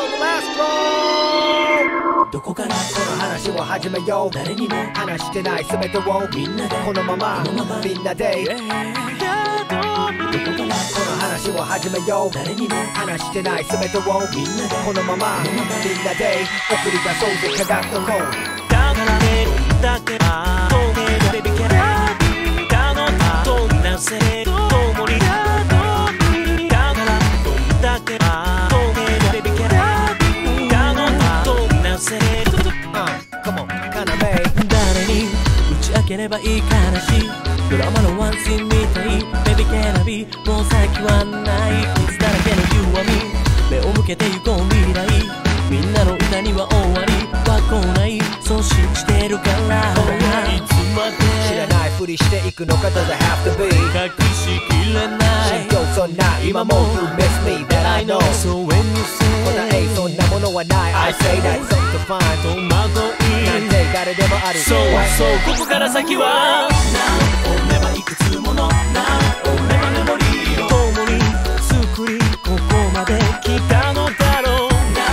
Global Astro。 どこからこの話を始めよう。誰にも話してない全てをみんなでこのままみんなで、どこからこの話を始めよう。誰にも話してない全てをみんなでこのままみんなで送り出そうぜ科学のコード。だからねだけは透明のベビキャラだのどんなせいともりだからどんだけは透明のベビキャラだのどんなせいとCome on 誰に打ち明ければいい話ドラマのワンシーンみたいベビキャラビもう先はない傷だらけの弱み目を向けて行こう未来みんなの歌には終わりは来ないそう信じてるからいつまで知らないふりしていくのか Does it have to be 隠しきれない信用そんな今も You miss me that I know So when you say 答えそんなものはない I say that's something to find 戸惑いなんて誰でもあるそうそうここから先は Now or never いくつもの Now or never メモリーを共に作りここまで来たのだろう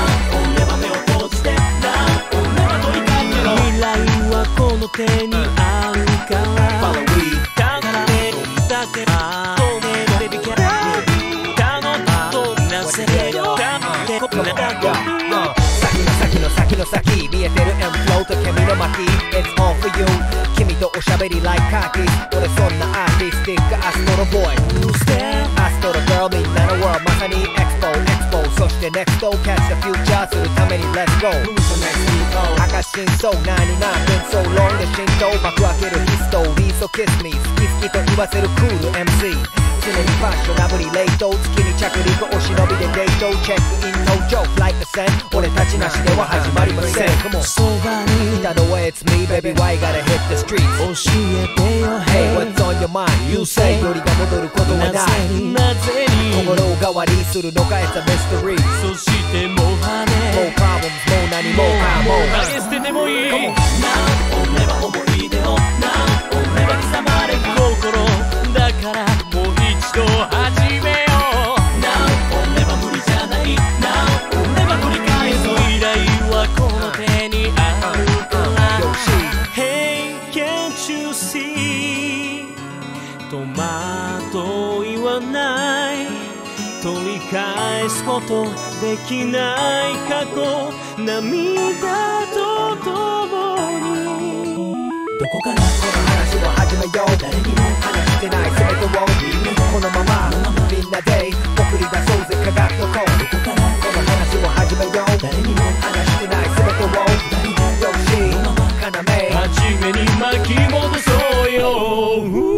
この手にあるからだからねだけは透明のベビキャラだのどんなせいよだってこんなだけ先の先の先見えてる m-flo と煙の巻 It's all for you 君とおしゃべり like カーキー俺そんなアーティスティック Astro Boy Astro Girl みんなの world まさに Expo そして Next Catch the future するために Let's go赤真相99 been so long で浸透幕開けるヒストリー So kiss me 好き好きと言わせるクール MC 常にファッショナブリ冷凍月に着陸お忍びでデートチェックイン No joke like a cent 俺たちなしでは始まりません Come on そばにいたのは It's me baby why gotta hit the streets 教えてよ Hey what's on your mind You say よりが戻ることはないなぜに心を変わりするのか It's a mystery そしてもう羽 More problems もう何もかも投げ捨ててもいい Come on Now or never 思い出を Now or never 刻まれた心だからもう一度始めよう Now or never 無理じゃない Now or never 繰り返そう未来はこの手にあるから Hey can't you see 戸惑いはない取り返すことできない過去涙とともにどこからこの話を始めよう誰にも話してない全てをみんなでこのままみんなで送り出そうぜ科学のコードどこからこの話を始めよう誰にも話してない全てをよし要初めに巻き戻そうよ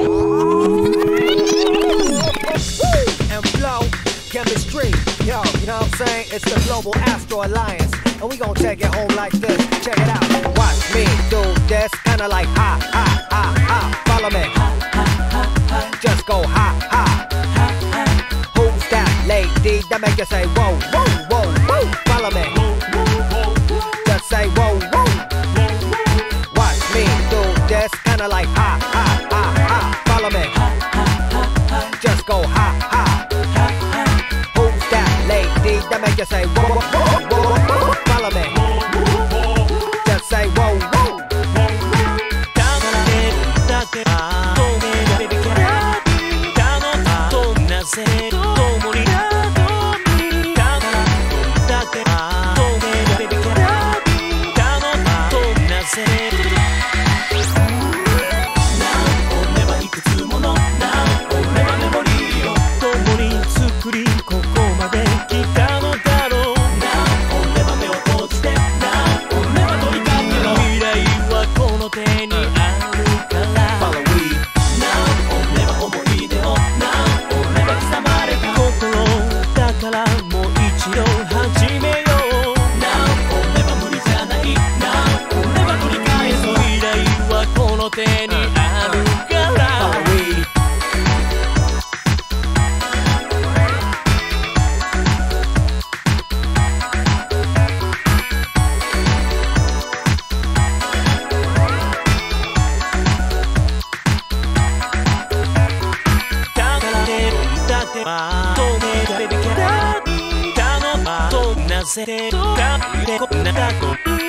Chemistry, yo, you know what I'm saying? It's the Global Astro Alliance, and we gon' take it home like this. Check it out. Watch me do this, kinda like ha, ha, ha, ha. Follow me. Just go ha, ha, ha, ha. Who's that lady that make you say whoa, whoa, whoa, whoa? Follow me. Just say whoa, whoa. Watch me do this, kinda like ha, ha, ha, ha. Follow me. Just go ha, ha. That make you say whoa, whoa, whoa, whoa, follow me. Just say whoa, whoa. Da da da, don't get baby cat. Da no da, don't na say, don't worry. Da da da, don't get baby cat. Da no da, don't na say. Now or never いくつもの Now or never メモリーを共に作りここまで来た手にあるからNow or never 思い出を Now or never 刻まれた心だからもう一度始めよう Now or never 無理じゃない Now or never 繰り返そう未来はこの手にあるから透明なベビキャラだのどんなせてとか言ってこなかった